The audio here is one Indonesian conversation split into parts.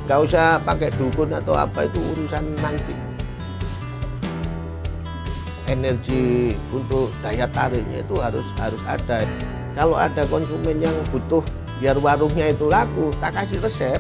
Nggak usah pakai dukun atau apa, itu urusan nanti. Energi untuk daya tariknya itu harus ada. Kalau ada konsumen yang butuh biar warungnya itu laku, tak kasih resep.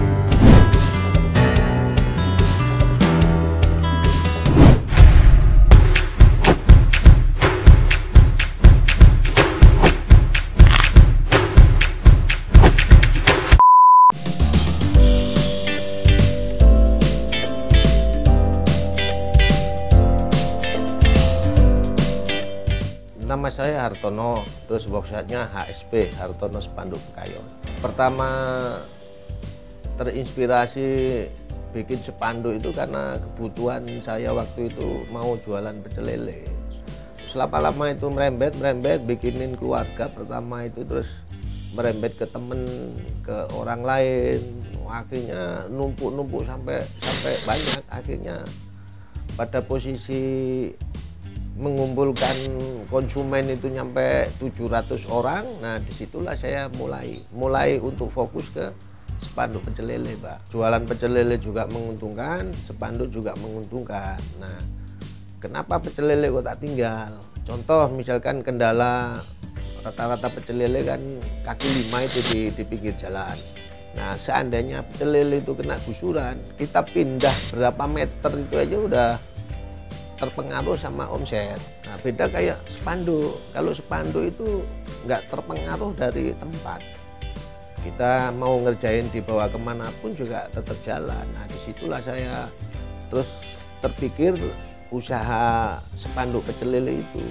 Nama saya Hartono, terus websitenya HSP, Hartono Spanduk Pekayon. Pertama terinspirasi bikin spanduk itu karena kebutuhan saya waktu itu mau jualan pecel lele. Lama-lama itu merembet, bikinin keluarga pertama itu, terus merembet ke temen, ke orang lain. Akhirnya numpuk sampai banyak. Akhirnya pada posisi mengumpulkan konsumen itu nyampe 700 orang. Nah, disitulah saya mulai untuk fokus ke spanduk pecel lele, Pak. Jualan pecel lele juga menguntungkan, spanduk juga menguntungkan. Nah, kenapa pecel lele kok tak tinggal? Contoh misalkan kendala rata-rata pecel lele kan kaki 5 itu di pinggir jalan. Nah, seandainya pecel lele itu kena gusuran, kita pindah berapa meter itu aja udah terpengaruh sama omset. Nah, beda kayak spanduk. Kalau spanduk itu nggak terpengaruh dari tempat. Kita mau ngerjain dibawa kemanapun juga tetap jalan. Nah, disitulah saya terus terpikir usaha spanduk pecel lele itu.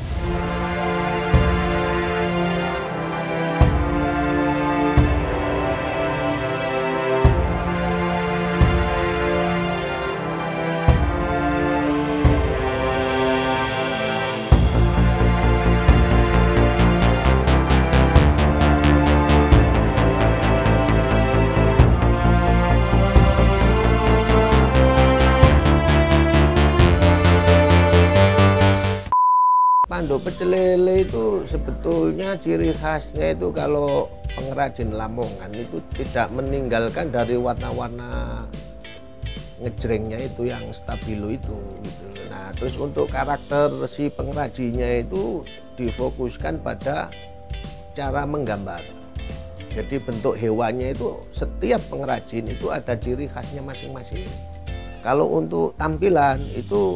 Spanduk pecel lele itu sebetulnya ciri khasnya itu kalau pengrajin Lamongan itu tidak meninggalkan dari warna-warna ngejrengnya itu yang stabilo itu gitu. Nah, terus untuk karakter si pengrajinnya itu difokuskan pada cara menggambar. Jadi bentuk hewannya itu setiap pengrajin itu ada ciri khasnya masing-masing. Kalau untuk tampilan itu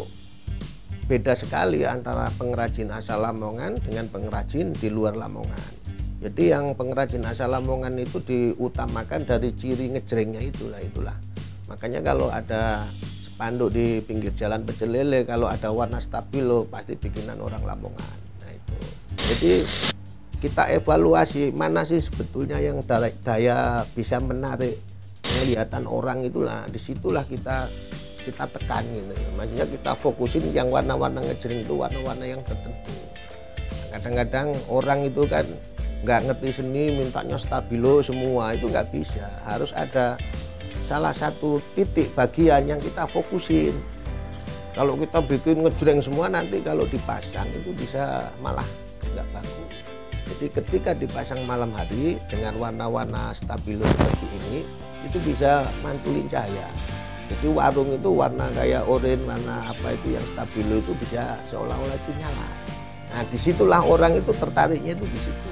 beda sekali antara pengrajin asal Lamongan dengan pengrajin di luar Lamongan. Jadi yang pengrajin asal Lamongan itu diutamakan dari ciri ngejrengnya itulah. Makanya kalau ada spanduk di pinggir jalan pecel lele, kalau ada warna stabilo pasti bikinan orang Lamongan. Nah, itu. Jadi kita evaluasi mana sih sebetulnya yang daya bisa menarik penglihatan orang itulah. Disitulah kita tekan gitu. Maksudnya kita fokusin yang warna-warna ngejreng itu warna-warna yang tertentu. Kadang-kadang orang itu kan nggak ngerti seni, mintanya stabilo semua, itu nggak bisa. Harus ada salah satu titik bagian yang kita fokusin. Kalau kita bikin ngejreng semua, nanti kalau dipasang itu bisa malah nggak bagus. Jadi ketika dipasang malam hari dengan warna-warna stabilo seperti ini, itu bisa mantulin cahaya. Jadi warung itu warna kayak oranye, warna apa itu yang stabilo itu bisa seolah-olah itu nyala. Nah, disitulah orang itu tertariknya itu di situ.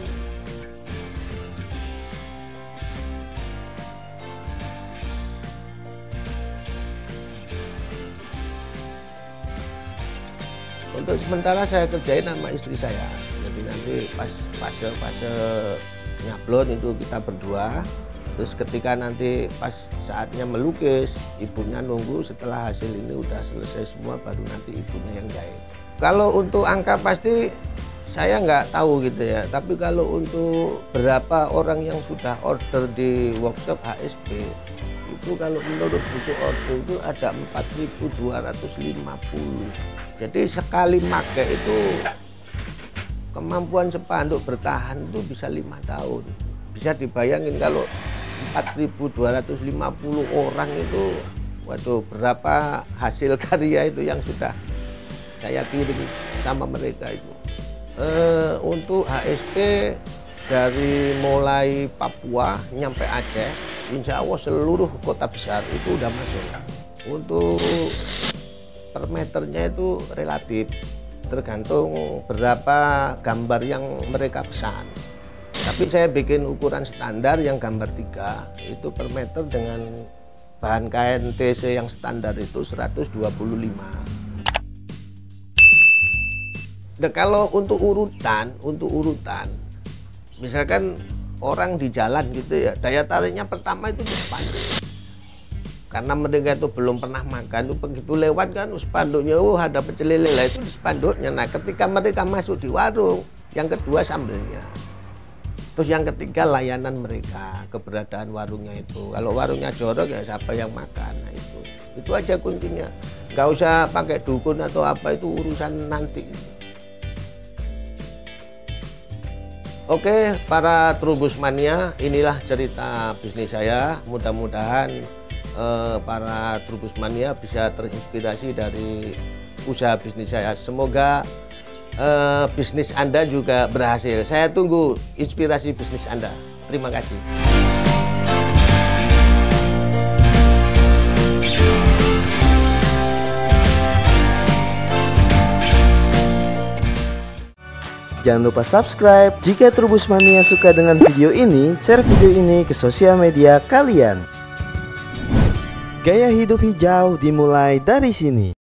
Untuk sementara saya kerjain sama istri saya. Jadi nanti pas fase nyablon itu kita berdua. Terus ketika nanti pas saatnya melukis, ibunya nunggu setelah hasil ini udah selesai semua, baru nanti ibunya yang jahit. Kalau untuk angka pasti saya nggak tahu gitu ya, tapi kalau untuk berapa orang yang sudah order di workshop HSP, itu kalau menurut buku order itu ada 4.250. Jadi sekali pakai itu kemampuan spanduk bertahan itu bisa 5 tahun. Bisa dibayangin kalau 4.250 orang itu, waduh, berapa hasil karya itu yang sudah saya kirim sama mereka itu. Untuk HSP dari mulai Papua nyampe Aceh insya Allah seluruh kota besar itu udah masuk. Untuk per meternya itu relatif, tergantung berapa gambar yang mereka pesan. Tapi saya bikin ukuran standar yang gambar 3 itu per meter dengan bahan kain TC yang standar itu 125. Nah, kalau untuk urutan, misalkan orang di jalan gitu ya, daya tariknya pertama itu di spanduk. Karena mereka itu belum pernah makan, itu begitu lewat kan spanduknya, ada pecel lele lah itu di spanduknya. Nah, ketika mereka masuk di warung, yang kedua sambelnya. Terus yang ketiga layanan mereka, keberadaan warungnya itu. Kalau warungnya jorok ya siapa yang makan, nah itu aja kuncinya. Nggak usah pakai dukun atau apa, itu urusan nanti. Oke, para Trubus Mania, inilah cerita bisnis saya. Mudah-mudahan para Trubus Mania bisa terinspirasi dari usaha bisnis saya. Semoga bisnis Anda juga berhasil. Saya tunggu inspirasi bisnis Anda. Terima kasih. Jangan lupa subscribe. Jika Trubus Mania suka dengan video ini, share video ini ke sosial media kalian. Gaya hidup hijau dimulai dari sini.